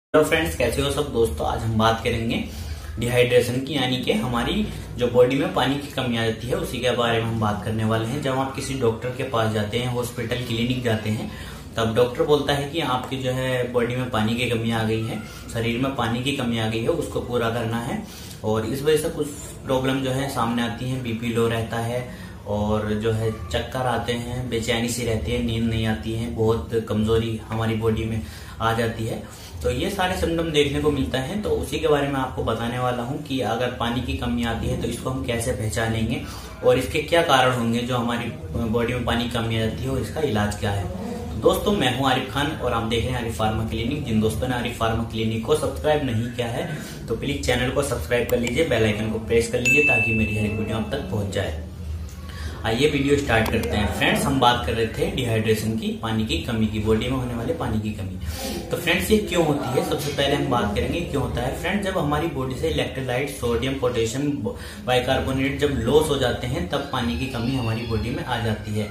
Hello friends, कैसे हो सब दोस्तों। आज हम बात करेंगे डिहाइड्रेशन की, यानी कि हमारी जो बॉडी में पानी की कमी आ जाती है उसी के बारे में हम बात करने वाले हैं। जब आप किसी डॉक्टर के पास जाते हैं, हॉस्पिटल क्लिनिक जाते हैं, तब डॉक्टर बोलता है कि आपकी जो है बॉडी में पानी की कमी आ गई है, शरीर में पानी की कमी आ गई है, उसको पूरा करना है। और इस वजह से कुछ प्रॉब्लम जो है सामने आती है। बीपी लो रहता है और जो है चक्कर आते हैं, बेचैनी सी रहती है, नींद नहीं आती है, बहुत कमजोरी हमारी बॉडी में आ जाती है। तो ये सारे सिम्टम देखने को मिलता है। तो उसी के बारे में आपको बताने वाला हूँ कि अगर पानी की कमी आती है तो इसको हम कैसे पहचानेंगे और इसके क्या कारण होंगे जो हमारी बॉडी में पानी की कमी आ जाती है, और इसका इलाज क्या है। तो दोस्तों, मैं हूँ आरिफ खान और आप देख रहे हैं आरिफ फार्मा क्लिनिक। जिन दोस्तों ने आरिफ फार्मा क्लिनिक को सब्सक्राइब नहीं किया है तो प्लीज चैनल को सब्सक्राइब कर लीजिए, बेल आइकन को प्रेस कर लीजिए ताकि मेरी हर एक वीडियो आप तक पहुंच जाए। आइए वीडियो स्टार्ट करते हैं। फ्रेंड्स, हम बात कर रहे थे डिहाइड्रेशन की, पानी की कमी की, बॉडी में होने वाले पानी की कमी। तो फ्रेंड्स, ये क्यों होती है, सबसे पहले हम बात करेंगे क्यों होता है। फ्रेंड्स, जब हमारी बॉडी से इलेक्ट्रोलाइट, सोडियम, पोटेशियम, बाइकार्बोनेट जब लॉस हो जाते हैं तब पानी की कमी हमारी बॉडी में आ जाती है।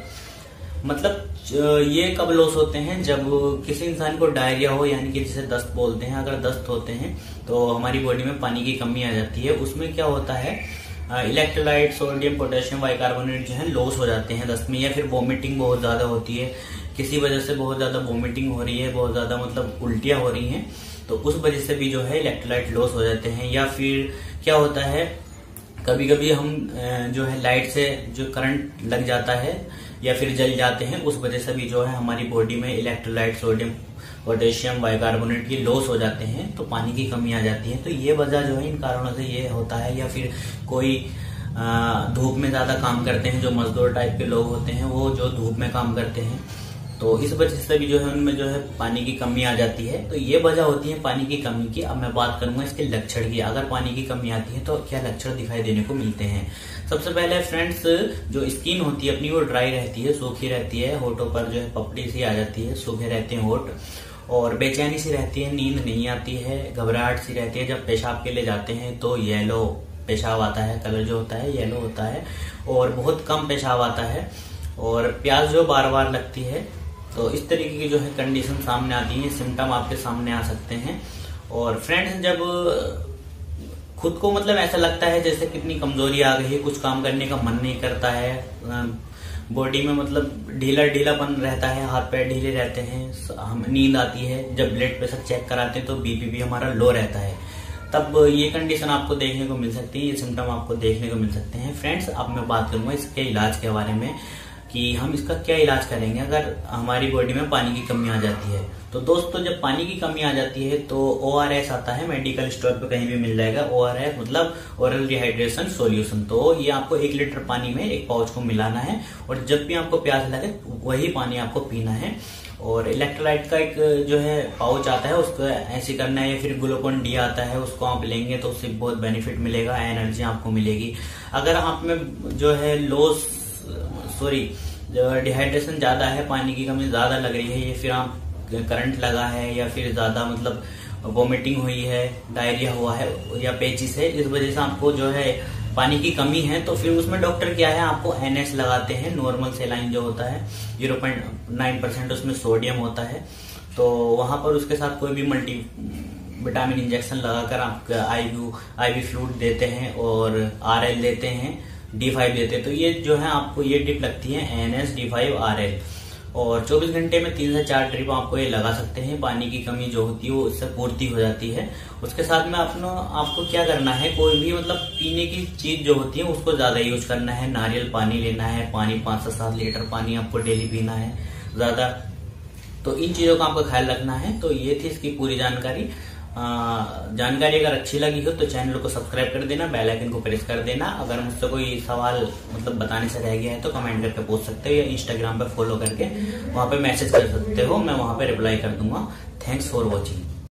मतलब ये कब लॉस होते हैं, जब किसी इंसान को डायरिया हो, यानी कि जिसे दस्त बोलते हैं। अगर दस्त होते हैं तो हमारी बॉडी में पानी की कमी आ जाती है। उसमें क्या होता है, इलेक्ट्रोलाइट, सोडियम, पोटेशियम, बाइकार्बोनेट जो है लॉस हो जाते हैं दस्त में। या फिर वोमिटिंग बहुत ज्यादा होती है, किसी वजह से बहुत ज्यादा वोमिटिंग हो रही है, बहुत ज्यादा मतलब उल्टियां हो रही हैं, तो उस वजह से भी जो है इलेक्ट्रोलाइट लॉस हो जाते हैं। या फिर क्या होता है, कभी कभी हम जो है लाइट से जो करंट लग जाता है या फिर जल जाते हैं, उस वजह से भी जो है हमारी बॉडी में इलेक्ट्रोलाइट, सोडियम, पोटेशियम, बाइकार्बोनेट की लॉस हो जाते हैं, तो पानी की कमी आ जाती है। तो ये वजह जो है इन कारणों से ये होता है। या फिर कोई धूप में ज्यादा काम करते हैं, जो मजदूर टाइप के लोग होते हैं, वो जो धूप में काम करते हैं, तो इस वजह से भी जो है उनमें जो है पानी की कमी आ जाती है। तो ये वजह होती है पानी की कमी की। अब मैं बात करूंगा इसके लक्षण की। अगर पानी की कमी आती है तो क्या लक्षण दिखाई देने को मिलते हैं। सबसे पहले फ्रेंड्स, जो स्किन होती है अपनी वो ड्राई रहती है, सूखी रहती है, होठों पर जो है पपड़ी सी आ जाती है, सूखे रहते हैं होठ, और बेचैनी सी रहती है, नींद नहीं आती है, घबराहट सी रहती है। जब पेशाब के लिए जाते हैं तो येलो पेशाब आता है, कलर जो होता है येलो होता है, और बहुत कम पेशाब आता है, और प्यास जो बार बार लगती है। तो इस तरीके की जो है कंडीशन सामने आती है, सिम्टम आपके सामने आ सकते हैं। और फ्रेंड्स, जब खुद को मतलब ऐसा लगता है जैसे कितनी कमजोरी आ गई है, कुछ काम करने का मन नहीं करता है, बॉडी में मतलब ढीलापन रहता है, हाथ पैर ढीले रहते हैं, हम नींद आती है, जब ब्लड प्रेशर चेक कराते हैं तो बीपी भी हमारा लो रहता है, तब ये कंडीशन आपको देखने को मिल सकती है, ये सिम्टम आपको देखने को मिल सकते हैं। फ्रेंड्स, अब मैं बात करूंगा इसके इलाज के बारे में कि हम इसका क्या इलाज करेंगे अगर हमारी बॉडी में पानी की कमी आ जाती है। तो दोस्तों, जब पानी की कमी आ जाती है तो ORS आता है, मेडिकल स्टोर पे कहीं भी मिल जाएगा। ORS मतलब ओरल डिहाइड्रेशन सॉल्यूशन। तो ये आपको 1 लीटर पानी में एक पाउच को मिलाना है, और जब भी आपको प्यास लगे वही पानी आपको पीना है। और इलेक्ट्रोलाइट का एक जो है पाउच आता है, उसको ऐसे करना है। या फिर ग्लूकोन डी आता है, उसको आप लेंगे तो उससे बहुत बेनिफिट मिलेगा, एनर्जी आपको मिलेगी। अगर आप में जो है डिहाइड्रेशन ज्यादा है, पानी की कमी ज्यादा लग रही है, या फिर आप करंट लगा है, या फिर ज्यादा मतलब वोमिटिंग हुई है, डायरिया हुआ है, या पेचिस है, इस वजह से आपको जो है पानी की कमी है, तो फिर उसमें डॉक्टर क्या है, आपको NS लगाते हैं, नॉर्मल सेलाइन जो होता है, 0.9% उसमें सोडियम होता है। तो वहां पर उसके साथ कोई भी मल्टी विटामिन इंजेक्शन लगाकर आपका IV फ्लूइड देते हैं, और RL देते हैं, D5 देते हैं। तो ये जो है आपको ये ड्रिप लगती है NS D5 RL, और 24 घंटे में 3 से 4 ड्रिप आपको ये लगा सकते हैं। पानी की कमी जो होती है वो उससे पूर्ति हो जाती है। उसके साथ में आपको क्या करना है, कोई भी मतलब पीने की चीज जो होती है उसको ज्यादा यूज करना है। नारियल पानी लेना है, पानी 5 से 7 लीटर पानी आपको डेली पीना है ज्यादा। तो इन चीजों का आपको ख्याल रखना है। तो ये थी इसकी पूरी जानकारी। जानकारी अगर अच्छी लगी हो तो चैनल को सब्सक्राइब कर देना, बेल आइकन को प्रेस कर देना। अगर मुझसे कोई सवाल मतलब बताने से रह गया है तो कमेंट करके पूछ सकते हो, या इंस्टाग्राम पे फॉलो करके वहां पे मैसेज कर सकते हो, मैं वहां पे रिप्लाई कर दूंगा। Thanks for watching.